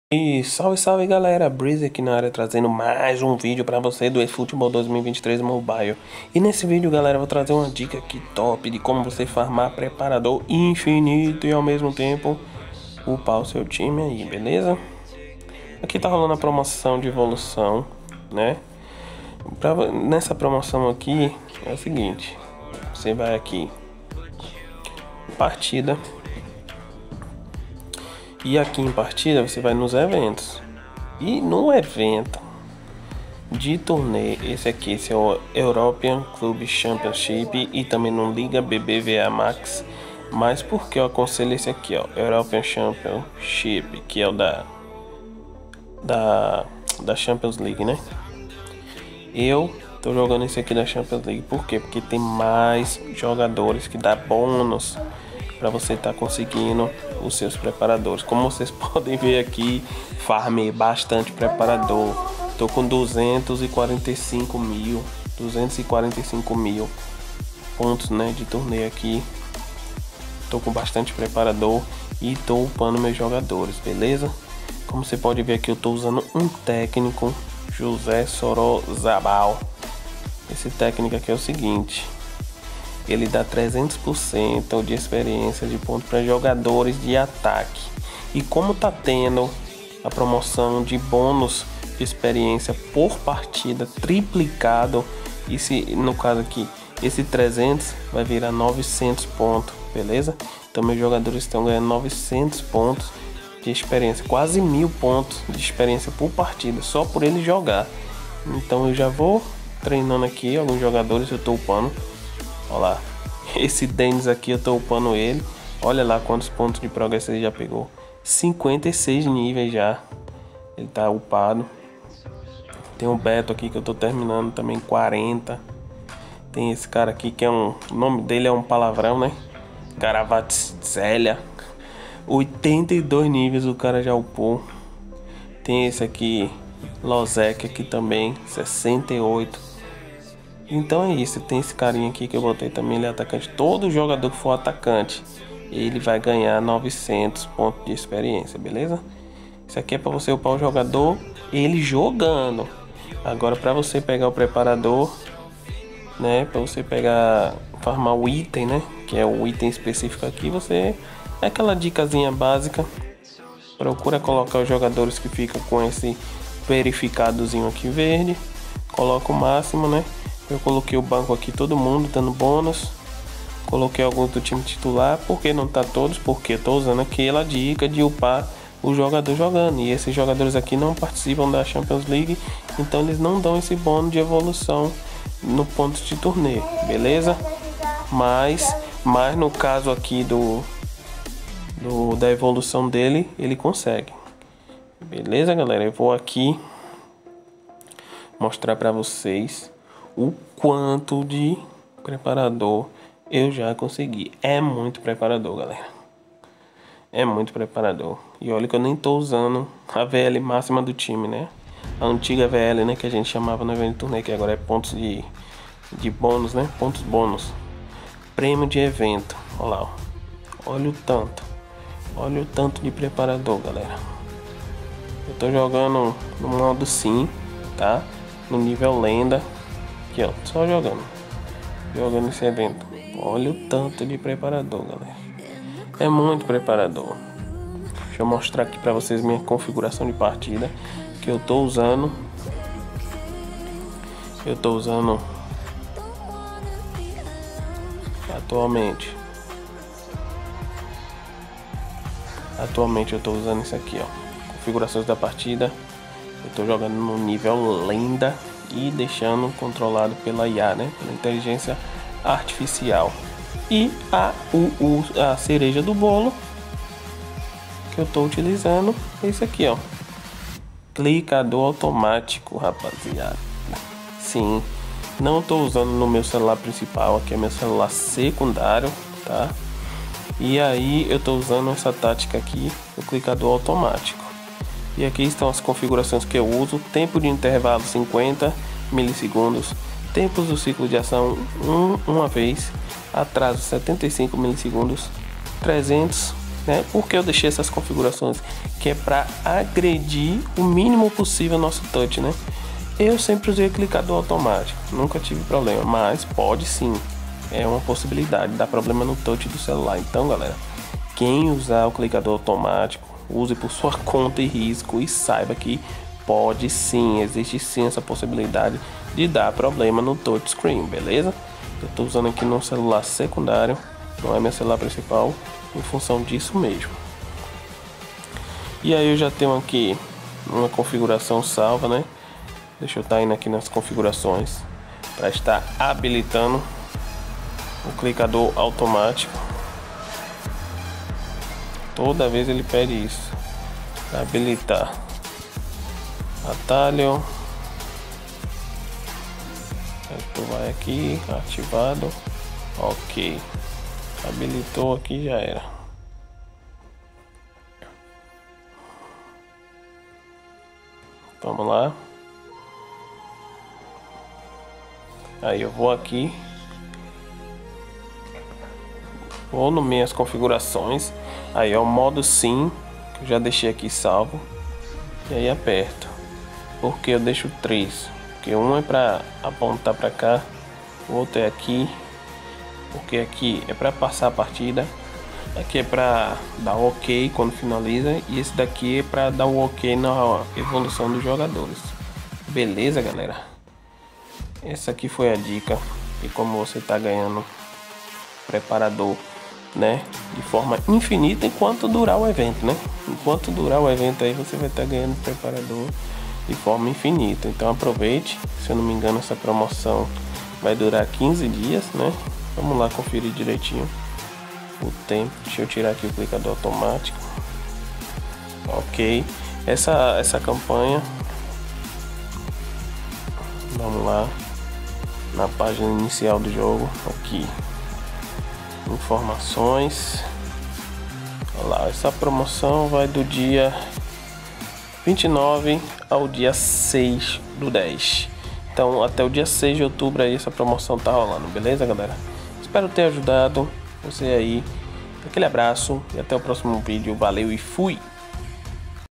E salve, salve galera, Breeze aqui na área trazendo mais um vídeo pra você do eFootball 2023 Mobile. E nesse vídeo galera eu vou trazer uma dica aqui top de como você farmar preparador infinito e ao mesmo tempo upar o seu time aí, beleza? Aqui tá rolando a promoção de evolução, né? Nessa promoção aqui é o seguinte, você vai aqui, partida. E aqui em partida você vai nos eventos. E no evento de torneio, esse é o European Club Championship e também no Liga BBVA Max. Mas por que eu aconselho esse aqui, ó, European Championship, que é o da Champions League, né? Eu tô jogando esse aqui da Champions League, por quê? Porque tem mais jogadores que dá bônus para você estar conseguindo os seus preparadores. Como vocês podem ver aqui, farmei bastante preparador. Tô com 245 mil pontos, né, de torneio aqui. Tô com bastante preparador e tô upando meus jogadores, beleza? Como você pode ver aqui, eu tô usando um técnico, José Sorozabal. Esse técnico aqui é o seguinte: ele dá 300% de experiência de ponto para jogadores de ataque. E como tá tendo a promoção de bônus de experiência por partida triplicado, e se no caso aqui esse 300 vai virar 900 pontos, beleza? Então meus jogadores estão ganhando 900 pontos de experiência, quase 1000 pontos de experiência por partida, só por ele jogar. Então eu já vou treinando aqui alguns jogadores, eu tô upando. Olha lá, esse Dennis aqui eu tô upando ele. Olha lá quantos pontos de progresso ele já pegou. 56 níveis já. Ele tá upado. Tem um Beto aqui que eu tô terminando também, 40. Tem esse cara aqui que é o nome dele é um palavrão, né? Caravazzella. 82 níveis o cara já upou. Tem esse aqui, Lozek aqui também, 68. Então é isso, tem esse carinha aqui que eu botei também, ele é atacante. Todo jogador que for atacante, ele vai ganhar 900 pontos de experiência, beleza? Isso aqui é para você upar o jogador, ele jogando. Agora para você pegar o preparador, né, para você pegar, farmar o item, né, que é o item específico aqui, você, é aquela dicasinha básica. Procura colocar os jogadores que ficam com esse verificadozinho aqui verde. Coloca o máximo, né? Eu coloquei o banco aqui, todo mundo dando bônus. Coloquei alguns do time titular, porque não tá todos, porque eu tô usando aquela dica de upar o jogador jogando. E esses jogadores aqui não participam da Champions League, então eles não dão esse bônus de evolução no ponto de torneio, beleza? Mas no caso aqui da evolução dele, ele consegue. Beleza, galera? Eu vou aqui mostrar para vocês o quanto de preparador eu já consegui. É muito preparador, galera. É muito preparador. E olha que eu nem tô usando a VL máxima do time, né? A antiga VL, né? Que a gente chamava no evento de torneio, que agora é pontos de bônus, né? Pontos bônus. Prêmio de evento. Olha lá, ó. Olha o tanto. Olha o tanto de preparador, galera. Eu tô jogando no modo sim, tá? No nível lenda. Aqui, ó, só jogando esse evento. Olha o tanto de preparador, galera. É muito preparador. Deixa eu mostrar aqui pra vocês minha configuração de partida que eu tô usando. Atualmente eu tô usando isso aqui, ó. Configurações da partida. Eu tô jogando no nível lenda e deixando controlado pela IA, né? Pela inteligência artificial. E a cereja do bolo que eu tô utilizando é esse aqui, ó. Clicador automático, rapaziada. Sim, não tô usando no meu celular principal, aqui é meu celular secundário, tá? E aí eu tô usando essa tática aqui, o clicador automático. E aqui estão as configurações que eu uso. Tempo de intervalo 50 milissegundos. Tempos do ciclo de ação uma vez. Atraso 75 milissegundos. 300 né? Porque eu deixei essas configurações que é para agredir o mínimo possível o nosso touch, né? Eu sempre usei clicador automático, nunca tive problema, mas pode sim, é uma possibilidade, dá problema no touch do celular. Então, galera, quem usar o clicador automático, use por sua conta e risco e saiba que pode sim, existe sim essa possibilidade de dar problema no touchscreen, beleza? Eu estou usando aqui no celular secundário, não é meu celular principal, em função disso mesmo. E aí eu já tenho aqui uma configuração salva, né? Deixa eu estar indo aqui nas configurações para estar habilitando o clicador automático. Toda vez ele pede isso, habilitar atalho. Aí tu vai aqui, ativado, ok, habilitou aqui, já era. Vamos lá. Aí eu vou aqui, vou no minhas configurações, aí é o modo sim, que eu já deixei aqui salvo, e aí aperto. Porque eu deixo 3, porque um é para apontar para cá, o outro é aqui, porque aqui é para passar a partida, aqui é para dar ok quando finaliza, e esse daqui é para dar o ok na evolução dos jogadores. Beleza, galera? Essa aqui foi a dica de como você tá ganhando preparador, né, de forma infinita enquanto durar o evento, né? Enquanto durar o evento aí você vai estar ganhando preparador de forma infinita. Então aproveite, se eu não me engano essa promoção vai durar 15 dias, né? Vamos lá conferir direitinho o tempo. Deixa eu tirar aqui o clicador automático. Ok, essa campanha, vamos lá na página inicial do jogo, aqui informações. Olha lá, essa promoção vai do dia 29 ao dia 6 do 10. Então até o dia 6 de outubro aí essa promoção tá rolando, beleza, galera? Espero ter ajudado você aí. Aquele abraço e até o próximo vídeo. Valeu e fui!